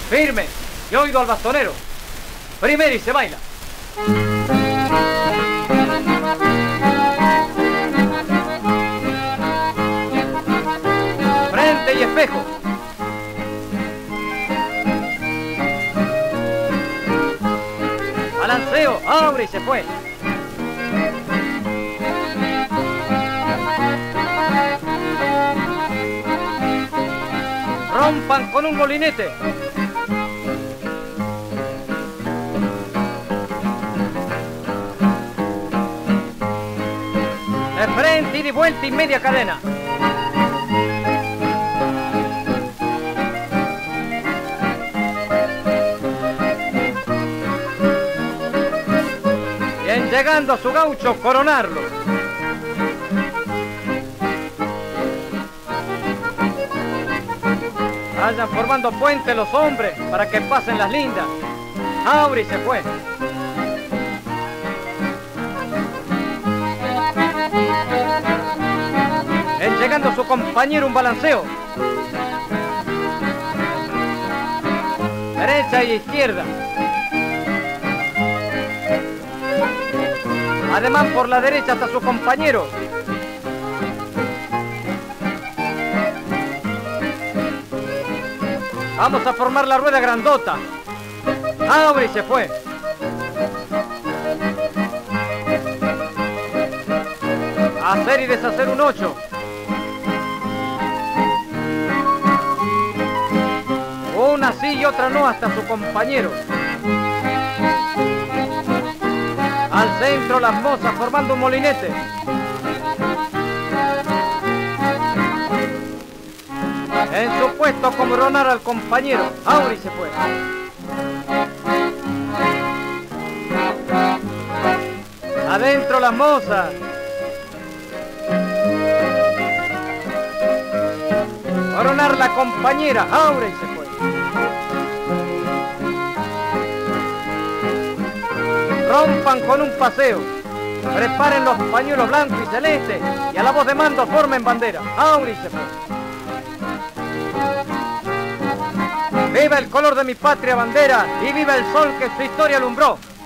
Firme, y oído al bastonero. Primero y se baila. Frente y espejo. Balanceo, abre y se fue. Rompan con un molinete. De frente y de vuelta y media cadena. Bien, llegando a su gaucho, coronarlo. Vayan formando puente los hombres para que pasen las lindas. Abre y se fue. En llegando su compañero, un balanceo. Derecha y izquierda. Además por la derecha hasta su compañero. Vamos a formar la rueda grandota. Abre y se fue. Hacer y deshacer un 8. Una sí y otra no hasta su compañero. Al centro las mozas formando un molinete. En su puesto coronar al compañero. Abre y se fue. Adentro las mozas. Coronar la compañera. Abre y se fue. Rompan con un paseo. Preparen los pañuelos blancos y celestes y a la voz de mando formen bandera. Abre y se fue. ¡Viva el color de mi patria bandera y viva el sol que su historia alumbró!